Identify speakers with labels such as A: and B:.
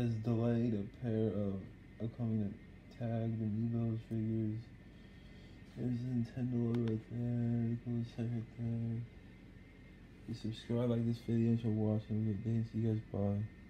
A: has delayed a pair of upcoming tagged amiibo figures. There's the Nintendo logo right there. The cool site right there. Please subscribe, like this video, and watch, and have a good day. See you guys. Bye.